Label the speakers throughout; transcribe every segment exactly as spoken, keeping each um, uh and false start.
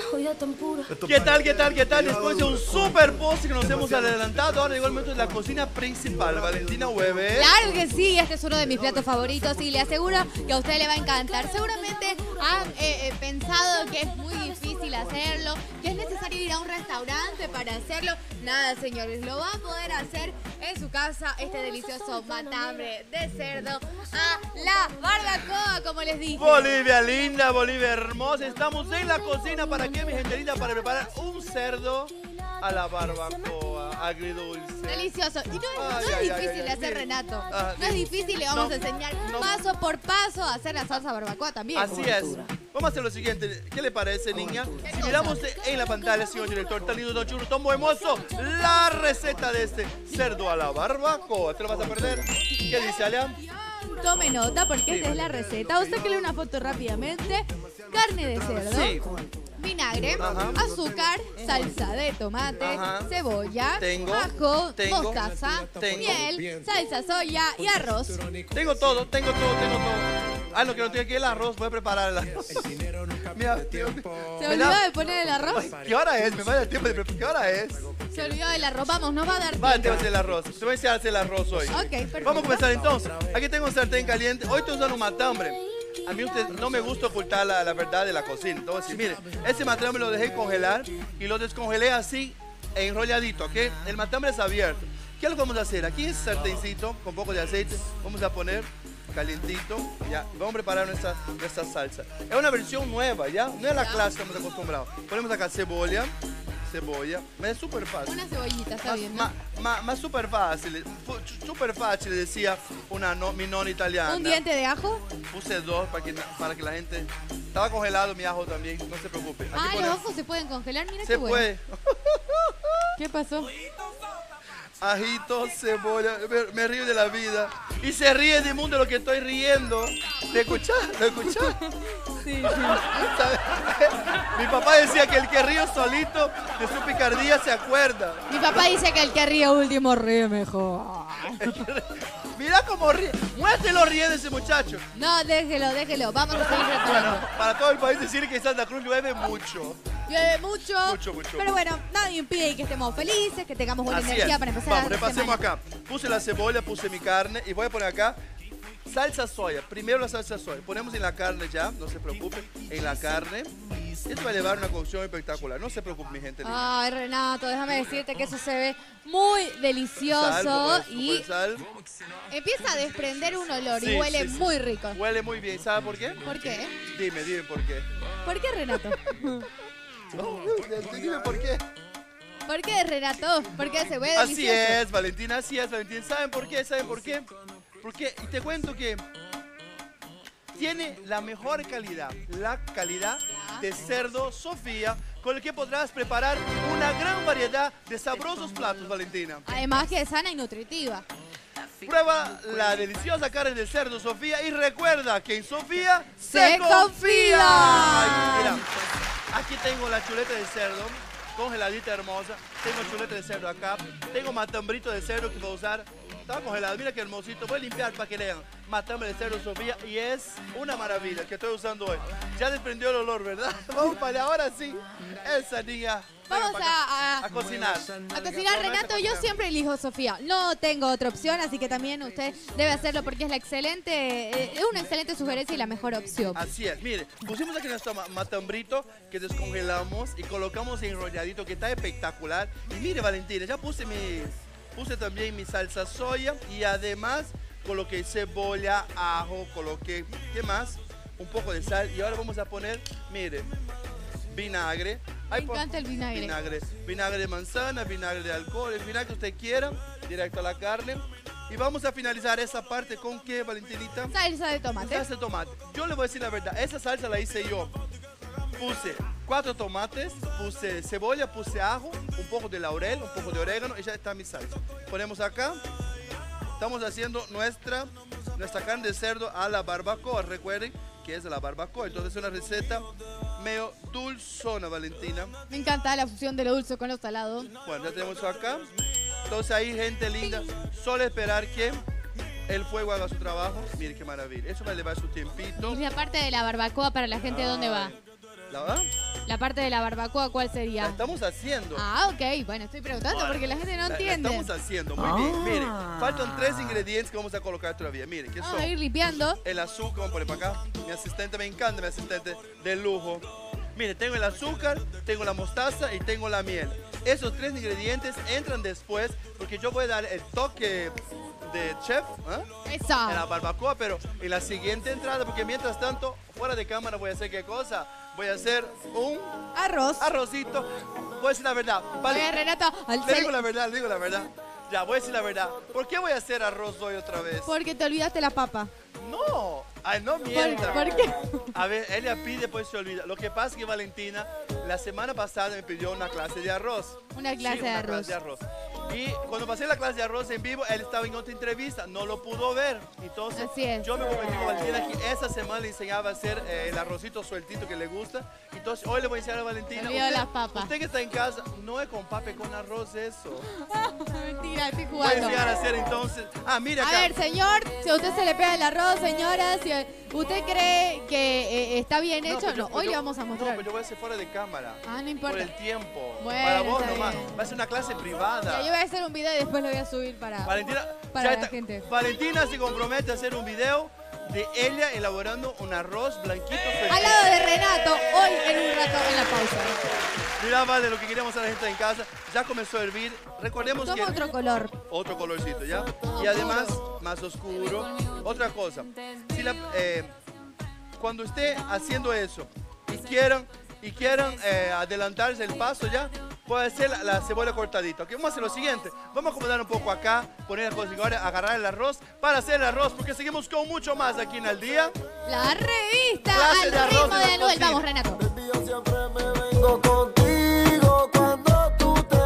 Speaker 1: Cuida tan pura.
Speaker 2: ¿Qué tal, qué tal, qué tal? Después de un super post que nos hemos adelantado, ahora llegó el momento de la cocina principal. Valentina Weber.
Speaker 3: Claro que sí, este es uno de mis platos favoritos y le aseguro que a usted le va a encantar. Seguramente han eh, eh, pensado que es muy difícil hacerlo, que es necesario ir a un restaurante para hacerlo. Nada, señores, lo va a poder hacer en su casa este delicioso matambre de cerdo a la barbacoa, como les dije.
Speaker 2: Bolivia linda, Bolivia hermosa. Estamos en la cocina. ¿Para qué, mi gente linda? Para preparar un cerdo a la barbacoa, agridulce.
Speaker 3: Delicioso. Y no, es-
Speaker 2: Ay,
Speaker 3: no
Speaker 2: ay,
Speaker 3: es
Speaker 2: ay,
Speaker 3: difícil
Speaker 2: ay,
Speaker 3: de hacer,
Speaker 2: mire.
Speaker 3: Renato.
Speaker 2: Ah,
Speaker 3: no es
Speaker 2: mire.
Speaker 3: difícil, le vamos
Speaker 2: No,
Speaker 3: a enseñar
Speaker 2: no.
Speaker 3: paso por paso a hacer la salsa barbacoa también.
Speaker 2: Así es. Vamos a hacer lo siguiente. ¿Qué le parece, niña? Si miramos en la pantalla, señor director, tan lindo, tan chulo, tan muy hermoso, la receta de este cerdo a la barbacoa. ¿Te lo vas a perder? ¿Qué dice, Alia?
Speaker 3: Tome nota porque esta es la receta. Vos sáquele una foto rápidamente. Carne de cerdo.
Speaker 2: Sí.
Speaker 3: Vinagre,
Speaker 2: Ajá.
Speaker 3: azúcar, salsa de tomate,
Speaker 2: Ajá.
Speaker 3: cebolla,
Speaker 2: Tengo.
Speaker 3: ajo,
Speaker 2: Tengo.
Speaker 3: mostaza,
Speaker 2: Tengo.
Speaker 3: miel, salsa soya y arroz.
Speaker 2: Tengo todo, tengo todo, tengo todo. Ah, lo que no tiene aquí es el arroz. Voy a preparar el arroz. Mira, tío,
Speaker 3: ¿Se
Speaker 2: me
Speaker 3: olvidó
Speaker 2: da-
Speaker 3: de poner el arroz?
Speaker 2: ¿Qué hora es? Me vaya el tiempo de preparar. ¿Qué hora es?
Speaker 3: Se olvidó del arroz. Vamos, nos va a dar
Speaker 2: Va, te voy a
Speaker 3: tiempo.
Speaker 2: hacer el arroz. Te voy a enseñar a hacer el arroz hoy.
Speaker 3: Ok, perfecto.
Speaker 2: Vamos a comenzar entonces. Aquí tengo un sartén caliente. Hoy estoy usando un matambre. A mí usted, no me gusta ocultar la, la verdad de la cocina. Entonces, mire, ese matambre lo dejé congelar y lo descongelé así, enrolladito, ¿ok? El matambre es abierto. ¿Qué es lo que vamos a hacer? Aquí en ese sarténcito, con un poco de aceite, vamos a poner calientito, ya, y vamos a preparar nuestra, nuestra salsa. Es una versión nueva, ¿ya? No es la clásica que estamos acostumbrados. Ponemos acá cebolla, cebolla, es súper fácil.
Speaker 3: Una cebollita, está
Speaker 2: Más,
Speaker 3: bien, ¿no?
Speaker 2: más, más, más súper fácil, fu- súper fácil, decía una no, mi nona italiana.
Speaker 3: Un diente de ajo.
Speaker 2: Puse dos para que, para que la gente... Estaba congelado mi ajo también, no se preocupe. Aquí
Speaker 3: Ah,
Speaker 2: ponemos-
Speaker 3: los ojos se pueden congelar. Mira
Speaker 2: Se
Speaker 3: qué bueno.
Speaker 2: puede.
Speaker 3: ¿Qué pasó?
Speaker 2: Ajito, cebolla, me, me río de la vida. Y se ríe de mundo de lo que estoy riendo. ¿Te escuchás? ¿Lo escuchás?
Speaker 3: Sí,
Speaker 2: ¿Sabes? Mi papá decía que el que ríe solito de su picardía se acuerda.
Speaker 3: Mi papá dice que el que ríe último ríe mejor.
Speaker 2: Mira cómo ríe. Muéstrelo ríe de ese muchacho.
Speaker 3: No, déjelo, déjelo. Vamos a seguir
Speaker 2: Bueno,
Speaker 3: preparando.
Speaker 2: para todo el país decir que en Santa Cruz llueve mucho.
Speaker 3: Llueve mucho.
Speaker 2: Mucho, mucho,
Speaker 3: Pero bueno, nada impide que estemos felices, que tengamos buena
Speaker 2: Así
Speaker 3: energía
Speaker 2: es.
Speaker 3: para empezar
Speaker 2: Vamos,
Speaker 3: a
Speaker 2: repasemos acá. Puse la cebolla, puse mi carne y voy a poner acá salsa soya. Primero la salsa soya. Ponemos en la carne ya, no se preocupe, en la carne. Esto va a llevar una cocción espectacular. No se preocupe, mi gente linda.
Speaker 3: Ay, Renato, déjame decirte que eso se ve muy delicioso
Speaker 2: Sal, poco de- poco
Speaker 3: y
Speaker 2: de sal.
Speaker 3: empieza a desprender un olor
Speaker 2: Sí,
Speaker 3: y huele
Speaker 2: sí, sí.
Speaker 3: muy rico.
Speaker 2: Huele muy bien. ¿Sabe por qué?
Speaker 3: ¿Por qué?
Speaker 2: Dime, dime por qué.
Speaker 3: ¿Por qué, Renato?
Speaker 2: No, dime por qué.
Speaker 3: ¿Por qué, Renato? Porque se ve
Speaker 2: Así
Speaker 3: delicioso.
Speaker 2: es, Valentina, así es, Valentina. ¿Saben por qué? ¿Saben por qué? Porque, y te cuento que tiene la mejor calidad, la calidad de cerdo Sofía, con el que podrás preparar una gran variedad de sabrosos platos, Valentina.
Speaker 3: Además que es sana y nutritiva.
Speaker 2: Prueba la deliciosa carne de cerdo Sofía y recuerda que en Sofía
Speaker 3: ¡Se
Speaker 2: se,
Speaker 3: confía!
Speaker 2: Ay, mira, aquí tengo la chuleta de cerdo, congeladita hermosa. Tengo chuleta de cerdo acá. Tengo matambrito de cerdo que voy a usar. Estaba congelado, mira qué hermosito. Voy a limpiar para que lean. Matambre de cerdo Sofía y es una maravilla que estoy usando hoy. Ya desprendió el olor, ¿verdad? Vamos para allá, ahora sí. Esa niña.
Speaker 3: Vamos
Speaker 2: Venga para
Speaker 3: a,
Speaker 2: acá.
Speaker 3: a,
Speaker 2: a cocinar.
Speaker 3: a cocinar, Renato. Yo siempre elijo Sofía. No tengo otra opción, así que también usted debe hacerlo porque es la excelente, eh, es una excelente sugerencia y la mejor opción.
Speaker 2: Así es, mire, pusimos aquí nuestro ma- matambrito que descongelamos y colocamos enrolladito que está espectacular. Y mire, Valentina, ya puse mi, puse también mi salsa soya y además coloqué cebolla, ajo, coloqué, ¿qué más? Un poco de sal y ahora vamos a poner, mire, vinagre.
Speaker 3: Me encanta el vinagre.
Speaker 2: Vinagre, vinagre de manzana, vinagre de alcohol, el vinagre que usted quiera, directo a la carne. Y vamos a finalizar esa parte con ¿qué, Valentinita?
Speaker 3: Salsa de tomate.
Speaker 2: Salsa de tomate. Yo le voy a decir la verdad, esa salsa la hice yo. Puse cuatro tomates, puse cebolla, puse ajo, un poco de laurel, un poco de orégano y ya está mi salsa. Ponemos acá. Estamos haciendo nuestra, nuestra carne de cerdo a la barbacoa. Recuerden que es la barbacoa. Entonces es una receta medio dulzona, Valentina.
Speaker 3: Me encanta la fusión de lo dulce con lo salado.
Speaker 2: Bueno, ya tenemos eso acá. Entonces ahí, gente linda, solo esperar que el fuego haga su trabajo. Mire qué maravilla. Eso va a llevar su tiempito.
Speaker 3: Y la parte de la barbacoa para la gente, ¿dónde va?
Speaker 2: ¿La verdad?
Speaker 3: La parte de la barbacoa, ¿cuál
Speaker 2: La
Speaker 3: sería?
Speaker 2: estamos haciendo.
Speaker 3: Ah, ok. Bueno, estoy preguntando
Speaker 2: Ahora,
Speaker 3: porque la gente no
Speaker 2: la- la
Speaker 3: entiende.
Speaker 2: estamos haciendo, muy bien. Miren, faltan tres ingredientes que vamos a colocar todavía. Miren, ¿qué
Speaker 3: Vamos
Speaker 2: son?
Speaker 3: a ir limpiando.
Speaker 2: El azúcar, vamos a poner para acá. Mi asistente, me encanta mi asistente de lujo. Mire, tengo el azúcar, tengo la mostaza y tengo la miel. Esos tres ingredientes entran después porque yo voy a dar el toque de chef ¿eh?
Speaker 3: Eso.
Speaker 2: en la barbacoa, pero en la siguiente entrada, porque mientras tanto, fuera de cámara voy a hacer qué cosa. Voy a hacer un
Speaker 3: Arroz.
Speaker 2: arrocito. Voy a decir la verdad. Vale.
Speaker 3: Oye, Renato, al
Speaker 2: Le
Speaker 3: cel-
Speaker 2: digo la verdad, le digo la verdad. Ya, voy a decir la verdad. ¿Por qué voy a hacer arroz hoy otra vez?
Speaker 3: porque te olvidaste la papa.
Speaker 2: No, ay, no
Speaker 3: ¿Por,
Speaker 2: mienta.
Speaker 3: por qué?
Speaker 2: A ver, ella pide, pues se olvida. Lo que pasa es que Valentina, la semana pasada me pidió una clase de arroz.
Speaker 3: Una clase
Speaker 2: Sí,
Speaker 3: de
Speaker 2: una
Speaker 3: arroz.
Speaker 2: clase de arroz. Y cuando pasé la clase de arroz en vivo, él estaba en otra entrevista, no lo pudo ver. Entonces,
Speaker 3: Así es.
Speaker 2: yo me comprometí con Valentina que esa semana le enseñaba a hacer eh, el arrocito sueltito que le gusta. Entonces, hoy le voy a enseñar a Valentina.
Speaker 3: Me olvidó
Speaker 2: usted,
Speaker 3: las papas.
Speaker 2: usted que está en casa, no es con papa, es con arroz eso.
Speaker 3: Mentira, estoy
Speaker 2: Voy a
Speaker 3: jugando.
Speaker 2: enseñar a hacer entonces. Ah, mira
Speaker 3: A
Speaker 2: acá.
Speaker 3: ver, señor, si a usted se le pega el arroz, señora, si usted cree que eh, está bien
Speaker 2: No,
Speaker 3: hecho,
Speaker 2: pues yo-
Speaker 3: no.
Speaker 2: pues
Speaker 3: Hoy
Speaker 2: yo-
Speaker 3: le vamos a
Speaker 2: No,
Speaker 3: mostrar.
Speaker 2: pero yo voy a hacer fuera de cámara.
Speaker 3: Ah, no
Speaker 2: Por
Speaker 3: importa.
Speaker 2: el tiempo.
Speaker 3: Bueno,
Speaker 2: para vos
Speaker 3: está
Speaker 2: nomás.
Speaker 3: bien.
Speaker 2: Va a ser una clase
Speaker 3: Ya,
Speaker 2: privada.
Speaker 3: yo voy a hacer un video y después lo voy a subir para...
Speaker 2: Valentina,
Speaker 3: para
Speaker 2: ya
Speaker 3: la
Speaker 2: está.
Speaker 3: gente.
Speaker 2: Valentina se compromete a hacer un video de ella elaborando un arroz blanquito.
Speaker 3: Al
Speaker 2: feliz.
Speaker 3: lado de Renato, hoy en un rato en la pausa.
Speaker 2: Mira, vale, lo que queríamos a la gente en casa. Ya comenzó a hervir. Recordemos que...
Speaker 3: Toma otro color.
Speaker 2: Otro colorcito, ¿ya? Y además, más oscuro. Otra cosa. Si la, eh, cuando esté haciendo eso y quieran, y quieran eh, adelantarse el paso ya, puede hacer la, la cebolla cortadita. ¿Ok? Vamos a hacer lo siguiente. Vamos a acomodar un poco acá, poner las cosas y ahora agarrar el arroz para hacer el arroz, porque seguimos con mucho más aquí en Al Día.
Speaker 3: La revista
Speaker 2: Clase
Speaker 3: al
Speaker 2: de arroz
Speaker 3: ritmo
Speaker 2: de
Speaker 3: de
Speaker 2: la
Speaker 3: Anuel.
Speaker 2: cocina.
Speaker 3: Vamos, Renato.
Speaker 1: Baby, yo siempre me vengo contigo cuando tú te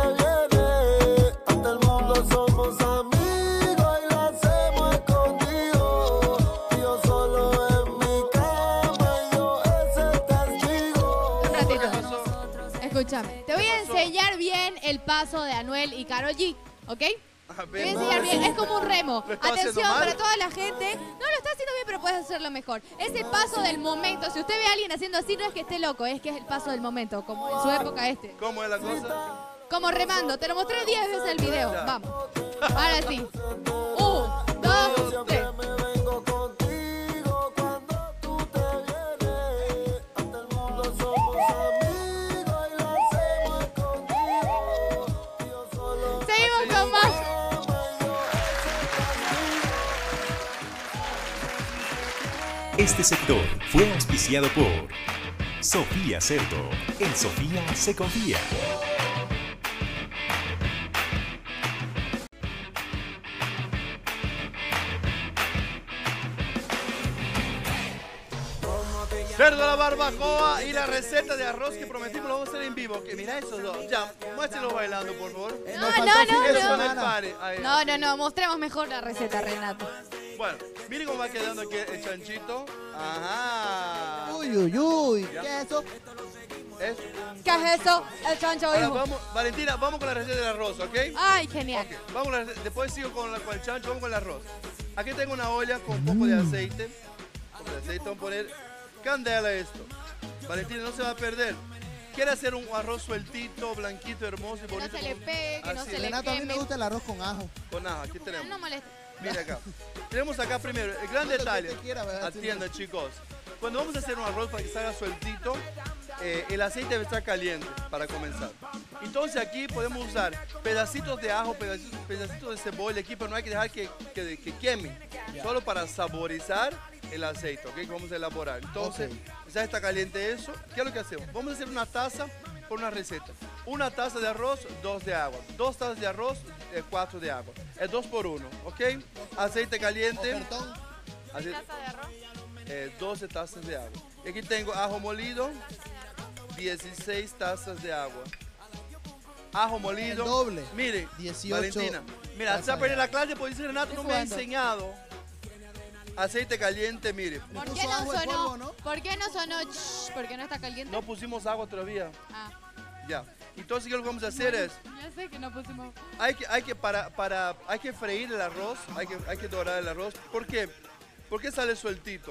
Speaker 1: vienes. Ante el mundo somos amigos y lo hacemos escondido. Yo solo en mi cama y yo ese testigo.
Speaker 3: Un
Speaker 2: ¿Qué
Speaker 3: ratito.
Speaker 2: pasó?
Speaker 3: Escúchame. Te voy a
Speaker 2: pasó?
Speaker 3: enseñar bien el paso de Anuel y Karol G, ¿ok?
Speaker 2: A
Speaker 3: Te voy a
Speaker 2: ver,
Speaker 3: enseñar bien, es como un remo.
Speaker 2: ¿Lo estaba haciendo
Speaker 3: Atención
Speaker 2: mal?
Speaker 3: para toda la gente. No lo está haciendo bien, pero puedes hacerlo mejor. Ese paso del momento. Si usted ve a alguien haciendo así, no es que esté loco, es que es el paso del momento, como en su época este.
Speaker 2: ¿Cómo es la cosa?
Speaker 3: Como remando. Te lo mostré diez veces el video.
Speaker 2: Ya.
Speaker 3: Vamos. Ahora sí. Un, dos, tres.
Speaker 1: Me vengo contigo cuando tú te vienes. Ante el mundo somos amigos y lo hacemos escondido. Yo solo
Speaker 3: Seguimos con más.
Speaker 4: Este sector fue auspiciado por Sofía Cerdo. En Sofía se confía.
Speaker 2: Cerdo a la barbacoa y la receta de arroz que prometimos lo vamos a hacer en vivo. Que mira esos dos. Ya, muéstrenlo bailando, por favor.
Speaker 3: No, no, no,
Speaker 2: Eso
Speaker 3: no.
Speaker 2: en el pare. Ahí.
Speaker 3: No, no, no. Mostremos mejor la receta, Renato.
Speaker 2: Bueno, miren cómo va quedando aquí el chanchito. Ajá.
Speaker 5: Uy, uy, uy.
Speaker 2: Ya.
Speaker 5: ¿Qué es eso?
Speaker 2: Eso.
Speaker 3: ¿Qué es eso? El chancho
Speaker 2: Ahora
Speaker 3: hijo.
Speaker 2: vamos, Valentina, vamos con la receta del arroz, ¿ok?
Speaker 3: Ay, genial.
Speaker 2: Ok, vamos con la receta. Después sigo con, la- con el chancho, vamos con el arroz. Aquí tengo una olla con un poco de aceite. Un poco de aceite, vamos a poner candela a esto. Valentina, no se va a perder. Quiere hacer un arroz sueltito, blanquito, hermoso y
Speaker 3: Que no
Speaker 2: bonito.
Speaker 3: se le
Speaker 2: con-
Speaker 3: pegue, que no
Speaker 2: así,
Speaker 3: se le
Speaker 5: Renato, a mí me
Speaker 3: queme.
Speaker 5: gusta el arroz con ajo.
Speaker 2: Con nada, aquí
Speaker 3: No,
Speaker 2: tenemos.
Speaker 3: no molesta.
Speaker 2: Mira acá. Tenemos acá primero el gran
Speaker 5: Lo que
Speaker 2: detalle.
Speaker 5: usted quiera, ¿verdad?
Speaker 2: Atiendan, chicos. Cuando vamos a hacer un arroz para que salga sueltito, eh, el aceite debe estar caliente para comenzar. Entonces aquí podemos usar pedacitos de ajo, pedacitos, pedacitos de cebolla aquí, pero no hay que dejar que, que, que queme. Solo para saborizar el aceite, ¿ok? Que vamos a elaborar. Entonces, ya está caliente eso. ¿Qué es lo que hacemos? Vamos a hacer una taza por una receta. Una taza de arroz, dos de agua. Dos tazas de arroz, eh, cuatro de agua. Es dos por uno, ¿ok? Aceite caliente.
Speaker 5: Ofertón.
Speaker 2: Ace- eh, doce tazas de agua. Y aquí tengo ajo molido, dieciséis tazas de agua. Ajo molido.
Speaker 5: El doble.
Speaker 2: Mire,
Speaker 5: dieciocho
Speaker 2: Valentina. Mira,
Speaker 5: tazas
Speaker 2: se va a perder
Speaker 5: de
Speaker 2: la
Speaker 5: agua.
Speaker 2: clase porque dice Renato no me ha
Speaker 3: jugando.
Speaker 2: enseñado. Aceite caliente, mire.
Speaker 3: ¿Por
Speaker 5: puso
Speaker 3: qué no
Speaker 5: ajo en
Speaker 3: sonó?
Speaker 5: polvo, ¿no?
Speaker 3: ¿Por qué no sonó? Shh, ¿por qué no está caliente?
Speaker 2: No pusimos agua todavía.
Speaker 3: Ah,
Speaker 2: Ya. Entonces, ¿qué es lo que vamos a hacer? Es,
Speaker 3: ya sé que no pusimos.
Speaker 2: hay que, hay que, para, para, hay que freír el arroz, hay que, hay que dorar el arroz. ¿Por qué? Porque sale sueltito.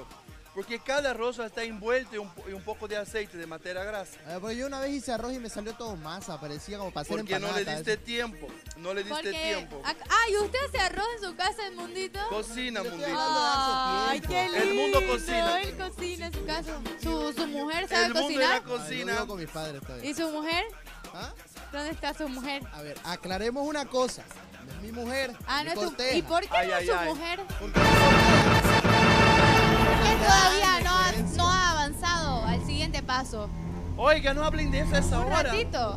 Speaker 2: Porque cada arroz está envuelto en un, en un poco de aceite, de materia grasa.
Speaker 5: Eh, porque yo una vez hice arroz y me salió todo masa, parecía como para hacer
Speaker 2: Porque no le
Speaker 5: empanada,
Speaker 2: diste
Speaker 5: eso.
Speaker 2: tiempo, no le diste
Speaker 3: Porque,
Speaker 2: tiempo.
Speaker 3: ac- ah, ¿y usted hace arroz en su casa, el mundito?
Speaker 2: Cocina,
Speaker 5: Yo estoy
Speaker 2: mundito.
Speaker 5: hablando de hace
Speaker 3: Ay,
Speaker 5: tiempo.
Speaker 3: qué lindo.
Speaker 2: El mundo cocina.
Speaker 3: Él cocina en su casa. Su, su mujer sabe
Speaker 2: El mundo de la
Speaker 3: cocinar.
Speaker 5: Ah, yo
Speaker 2: cocina.
Speaker 5: vivo con mis padres todavía.
Speaker 3: ¿Y su mujer?
Speaker 5: ¿Ah?
Speaker 3: ¿Dónde está su mujer?
Speaker 5: A ver, aclaremos una cosa. No es mi mujer.
Speaker 3: Ah,
Speaker 5: mi
Speaker 3: no es tu...
Speaker 5: corteja.
Speaker 3: ¿Y por qué
Speaker 2: Ay,
Speaker 3: no
Speaker 2: ay,
Speaker 3: es su
Speaker 2: ay.
Speaker 3: mujer?
Speaker 5: Porque-
Speaker 3: Él todavía no ha, no ha avanzado al siguiente paso.
Speaker 2: Oiga, no hablen de eso a esa
Speaker 3: Un
Speaker 2: hora.
Speaker 3: ratito.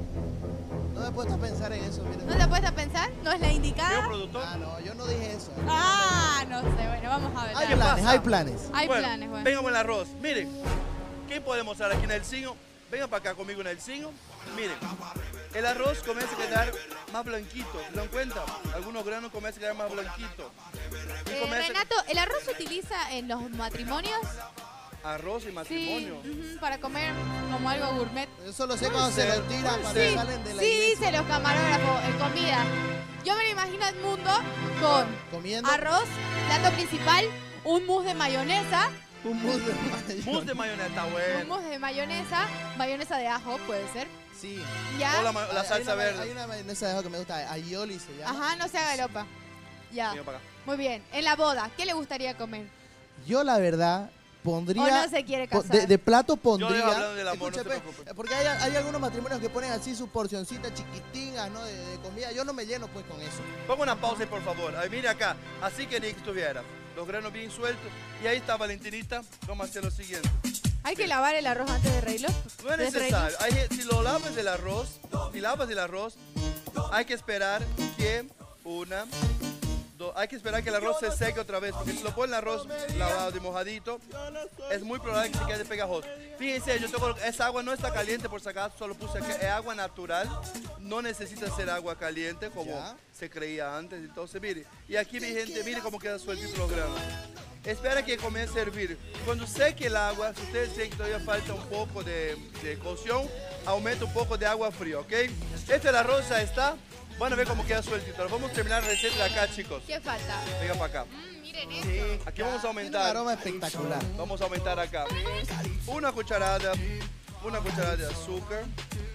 Speaker 5: No me he puesto a pensar en eso, miren.
Speaker 3: ¿No te has puesto a pensar? ¿No es la
Speaker 2: Señor
Speaker 3: indicada?
Speaker 2: productor.
Speaker 5: Ah, no, yo no dije eso.
Speaker 3: Ah, no sé. Bueno, vamos a ver.
Speaker 5: Hay
Speaker 3: dale.
Speaker 5: planes,
Speaker 2: pasa?
Speaker 5: hay planes.
Speaker 3: Hay
Speaker 2: Bueno,
Speaker 3: planes, bueno.
Speaker 2: Vengan con el arroz. Miren, ¿qué podemos mostrar aquí en el cino? Vengan para acá conmigo en el cino. Miren, el arroz comienza a quedar más blanquito. ¿Se dan cuenta? Algunos granos comienzan a quedar más blanquitos. Y
Speaker 3: Eh,
Speaker 2: comienza-
Speaker 3: Renato, ¿el arroz se utiliza en los matrimonios?
Speaker 2: Arroz y matrimonio.
Speaker 3: Sí, ujú, para comer como algo gourmet.
Speaker 5: Eso lo sé
Speaker 2: Puede
Speaker 5: cuando se
Speaker 2: ser,
Speaker 5: lo tiran
Speaker 2: puede
Speaker 5: cuando
Speaker 2: ser.
Speaker 5: salen de la
Speaker 3: Sí,
Speaker 5: iglesia.
Speaker 3: dice los camarógrafos en comida. Yo me lo imagino al mundo con
Speaker 5: Comiendo
Speaker 3: arroz, plato principal, un mousse de mayonesa,
Speaker 5: un mousse de mayo.
Speaker 2: Mousse de mayonesa, está
Speaker 3: un
Speaker 2: bueno.
Speaker 3: mousse de mayonesa, mayonesa de ajo, puede ser.
Speaker 5: Sí.
Speaker 3: Ya.
Speaker 2: O la, ma- la
Speaker 5: Hay- hay
Speaker 2: salsa
Speaker 5: una-
Speaker 2: verde.
Speaker 5: Hay una mayonesa de ajo que me gusta, aioli se llama.
Speaker 3: Ajá, no se haga lopa. Ya.
Speaker 2: Venga para acá.
Speaker 3: Muy bien. En la boda, ¿qué le gustaría comer?
Speaker 5: Yo la verdad pondría...
Speaker 3: ¿O no se quiere
Speaker 5: po-
Speaker 3: casar?
Speaker 5: de, de plato
Speaker 2: Yo
Speaker 5: pondría...
Speaker 2: dejo hablando del amor, no se
Speaker 5: Escuche,
Speaker 2: preocupe.
Speaker 5: pues, porque hay, hay algunos matrimonios que ponen así sus porcioncitas chiquitingas, ¿no? De, de comida. Yo no me lleno pues con eso.
Speaker 2: Ponga una pausa, por favor. Ay, mire acá. Así que Nick estuviera. Los granos bien sueltos. Y ahí está Valentinita. Vamos a hacer lo siguiente.
Speaker 3: ¿Hay que lavar el arroz antes de reírlo?
Speaker 2: No es
Speaker 3: ¿De freírlo?
Speaker 2: necesario. Hay gen- si lo lavas el arroz, si lavas el arroz, hay que esperar que una, do- hay que esperar que el arroz se seque otra vez, porque si lo ponen el arroz lavado y mojadito, es muy probable que se quede pegajoso. Fíjense, yo tengo, esa agua no está caliente por si acaso, solo puse que es agua natural, no necesita ser agua caliente como
Speaker 5: Ya.
Speaker 2: se creía antes. Entonces, mire, y aquí mi gente, mire cómo queda sueltito los granos. Espera que comience a hervir. Cuando seque el agua, si ustedes creen que todavía falta un poco de, de cocción, aumenta un poco de agua fría, ¿ok? Este el arroz ya está. Van a ver cómo queda sueltito. Vamos a terminar la receta de acá, chicos.
Speaker 3: ¿Qué falta?
Speaker 2: Venga para acá.
Speaker 3: Mm, miren esto.
Speaker 2: Aquí vamos a
Speaker 5: Tiene un
Speaker 2: aumentar.
Speaker 5: aroma espectacular.
Speaker 2: Vamos a aumentar acá. Una cucharada, una cucharada de azúcar.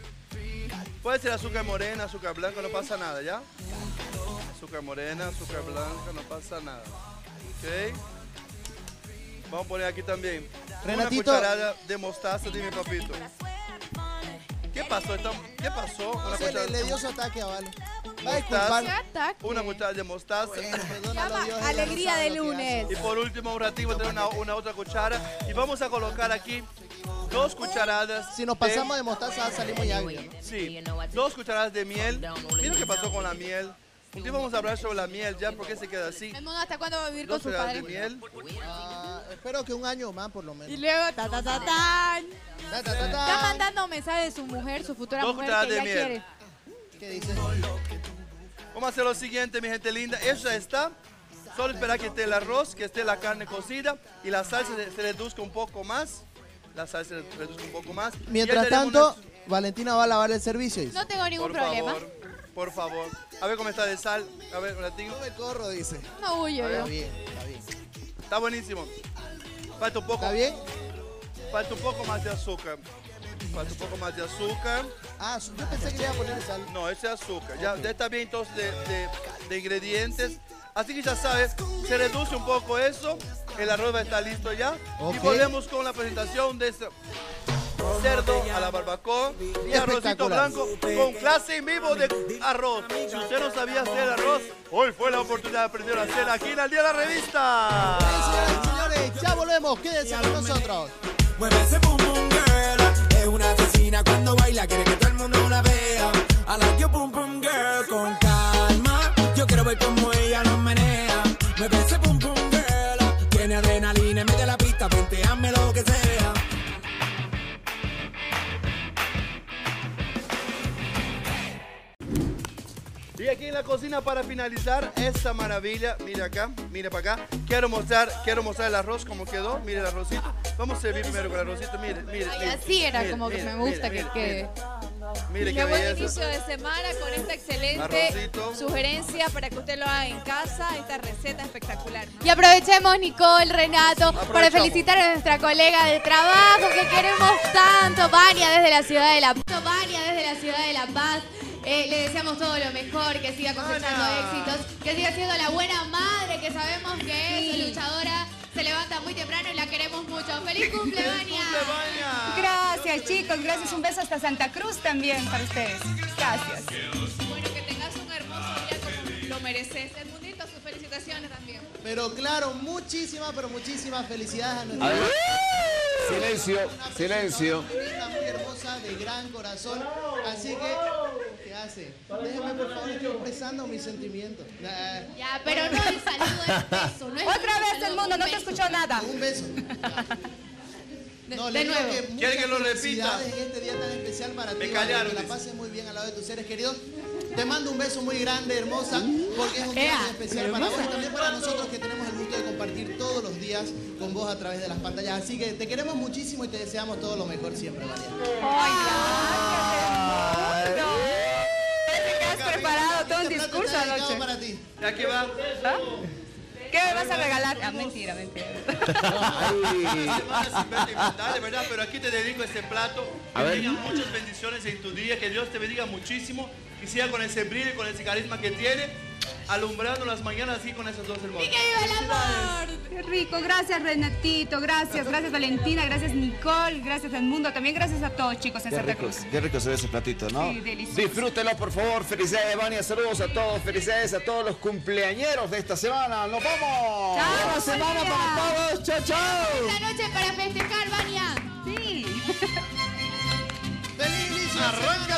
Speaker 2: Puede ser azúcar morena, azúcar blanca, no pasa nada, ¿ya? Azúcar morena, azúcar blanca, no pasa nada. ¿Ok? Vamos a poner aquí también
Speaker 5: Renatito.
Speaker 2: una cucharada de mostaza, dime papito. ¿Qué pasó? Está- ¿Qué pasó? Una
Speaker 5: No sé, le,
Speaker 2: cucharada,
Speaker 5: le dio su ataque a Vale. Va a
Speaker 2: Mostaza.
Speaker 5: disculpar.
Speaker 3: ¿Qué ataque?
Speaker 2: una cucharada de mostaza.
Speaker 5: Bueno, perdónalo,
Speaker 3: Llama
Speaker 5: Dios, ella no
Speaker 3: alegría
Speaker 5: sabe
Speaker 3: de
Speaker 5: lo que
Speaker 3: lunes.
Speaker 2: Y por último, un ratito, tener una, una otra cuchara. Y vamos a colocar aquí dos cucharadas.
Speaker 5: hace. Si nos pasamos de mostaza, salimos muy agrios, ¿no?
Speaker 2: Sí, dos cucharadas de miel. Mira lo que pasó con la miel. Un día vamos a hablar sobre la miel, ya, ¿por qué se queda así?
Speaker 3: El mundo hasta cuándo va a vivir con
Speaker 2: Dos
Speaker 3: su
Speaker 2: cucharadas de
Speaker 3: padre.
Speaker 2: miel.
Speaker 5: Ah, espero que un año más, por lo
Speaker 3: Y
Speaker 5: menos.
Speaker 3: luego, ta, ta, ta, tan.
Speaker 5: Ta, ta, ta, ta.
Speaker 3: Está mandando mensajes de su mujer, su futura
Speaker 2: Dos
Speaker 3: mujer,
Speaker 2: cucharadas
Speaker 3: que
Speaker 2: de
Speaker 3: ya
Speaker 2: miel.
Speaker 3: quiere.
Speaker 5: ¿Qué dice?
Speaker 2: Vamos a hacer lo siguiente, mi gente linda. Eso ya está. Solo esperar que esté el arroz, que esté la carne cocida y la salsa se, se reduzca un poco más. La salsa se reduzca un poco más. Y ya
Speaker 5: Mientras
Speaker 2: tenemos
Speaker 5: tanto,
Speaker 2: nuestro-
Speaker 5: Valentina va a lavar el servicio. Dice.
Speaker 3: No tengo ningún
Speaker 2: por
Speaker 3: problema.
Speaker 2: favor, por favor. A ver cómo está de sal. A ver, un ratito.
Speaker 5: No me corro, dice.
Speaker 3: No huyo
Speaker 5: Está
Speaker 3: yo.
Speaker 5: bien, está bien.
Speaker 2: Está buenísimo. Falta un poco.
Speaker 5: ¿Está bien?
Speaker 2: Falta un poco más de azúcar. Falta un poco más de azúcar.
Speaker 5: Ah, yo pensé que le iba a poner sal.
Speaker 2: No, ese es azúcar. Ya, ya está bien entonces de, de- de ingredientes. Así que ya sabes, se reduce un poco eso. El arroz va a estar listo ya. Y
Speaker 5: Ok.
Speaker 2: volvemos con la presentación de este cerdo a la barbacoa y arrocito
Speaker 5: Espectacular.
Speaker 2: blanco con clase en vivo de arroz. Si usted no sabía hacer arroz, hoy fue la oportunidad de aprender a hacer aquí en el Día de la Revista.
Speaker 5: Bien, señoras y señores, ya volvemos. Quédense con nosotros.
Speaker 6: Mueve ese boom boom girl. Es una asesina cuando baila, quiere que todo el mundo la vea. I like your boom boom girl. Con calma, yo quiero ver cómo ella nos menea. Mueve ese boom boom girl. Tiene adrenalina, mete la pista, venteame lo que sea.
Speaker 2: Y aquí en la cocina para finalizar esta maravilla, mire acá, mire para acá. Quiero mostrar, quiero mostrar el arroz como quedó, mire el arrocito. Vamos a servir primero con el arrocito, mire, mire.
Speaker 3: Ay,
Speaker 2: mire,
Speaker 3: así era
Speaker 2: mire,
Speaker 3: como que
Speaker 2: mire,
Speaker 3: me gusta
Speaker 2: mire,
Speaker 3: que
Speaker 2: mire,
Speaker 3: quede.
Speaker 2: Mire
Speaker 7: Qué
Speaker 2: qué
Speaker 7: buen
Speaker 2: belleza.
Speaker 7: inicio de semana con esta excelente
Speaker 2: Arrocito.
Speaker 7: sugerencia para que usted lo haga en casa, esta receta espectacular.
Speaker 3: Y aprovechemos, Nicole, Renato, para
Speaker 2: Aprovechamos.
Speaker 3: felicitar a nuestra colega de trabajo que queremos tanto, Vania desde la ciudad de La Paz. Vania desde la ciudad de La Paz. Eh, le deseamos todo lo mejor, que siga cosechando
Speaker 2: Vania.
Speaker 3: éxitos, que siga siendo la buena madre que sabemos que es, luchadora, se levanta muy temprano y la queremos mucho. ¡Feliz cumple, Vania!
Speaker 2: ¡Cumple, Vania!
Speaker 8: Gracias, chicos. Gracias. Un beso hasta Santa Cruz también para ustedes. Gracias.
Speaker 7: Bueno, que tengas un hermoso día como lo mereces. El mundito, sus felicitaciones también.
Speaker 5: Pero claro, muchísimas, pero muchísimas felicidades a nuestra...
Speaker 9: A ver. Silencio, silencio.
Speaker 5: Una linda, muy hermosa, de gran corazón. Así que, ¿qué hace? Déjeme, por favor, estoy expresando mis sentimientos. Nah,
Speaker 3: Ya, pero no el saludo, es beso. No es
Speaker 8: Otra
Speaker 3: un
Speaker 8: vez
Speaker 3: saludo,
Speaker 8: el mundo,
Speaker 3: un
Speaker 8: no te
Speaker 3: beso.
Speaker 8: escuchó nada.
Speaker 5: un beso.
Speaker 3: De,
Speaker 5: No,
Speaker 3: de
Speaker 5: le digo
Speaker 3: nuevo.
Speaker 5: que
Speaker 2: ¿Quiere
Speaker 5: muchas
Speaker 2: que lo repita?
Speaker 5: felicidades en este día tan especial para
Speaker 2: Me
Speaker 5: ti.
Speaker 2: callaron,
Speaker 5: Que la
Speaker 2: dice.
Speaker 5: pases muy bien al lado de tus seres queridos. Te mando un beso muy grande, hermosa, porque es un día
Speaker 3: Ea,
Speaker 5: muy especial para vos y también para nosotros que tenemos el gusto de compartir todos los días con vos a través de las pantallas. Así que te queremos muchísimo y te deseamos todo lo mejor siempre, María.
Speaker 8: Ay, gracias, hermoso. Parece que has preparado todo un
Speaker 5: Este plato
Speaker 8: discurso
Speaker 5: está dedicado
Speaker 8: anoche.
Speaker 5: para ti.
Speaker 2: Aquí va.
Speaker 8: ¿Ah? ¿Qué me vas a regalar? Ah, mentira, mentira.
Speaker 2: Semana sin verte inventar, de verdad, pero aquí te dedico este plato.
Speaker 9: A
Speaker 2: Que
Speaker 9: ver.
Speaker 2: tengan muchas bendiciones en tu día, que Dios te bendiga muchísimo, que siga con ese brillo y con ese carisma que tiene, alumbrando las mañanas así con esos dos hermosos.
Speaker 3: ¡Y que viva el amor!
Speaker 8: Qué rico. Gracias, Renatito. Gracias, gracias, Valentina. Gracias, Nicole. Gracias al mundo. También gracias a todos, chicos, en
Speaker 9: Qué
Speaker 8: Santa
Speaker 9: rico,
Speaker 8: Cruz.
Speaker 9: qué rico se ve ese platito, ¿no?
Speaker 8: Sí, delicioso.
Speaker 9: Disfrútelo, por favor. Felicidades, Vania. Saludos a todos. Felicidades a todos los cumpleañeros de esta semana. ¡Nos vamos!
Speaker 8: Chao,
Speaker 9: ¡Buena semana
Speaker 8: Vania.
Speaker 9: para todos! ¡Chao, chao!
Speaker 3: Esta noche para festejar, Vania.
Speaker 8: Sí.
Speaker 5: ¡Feliz inicio de semana!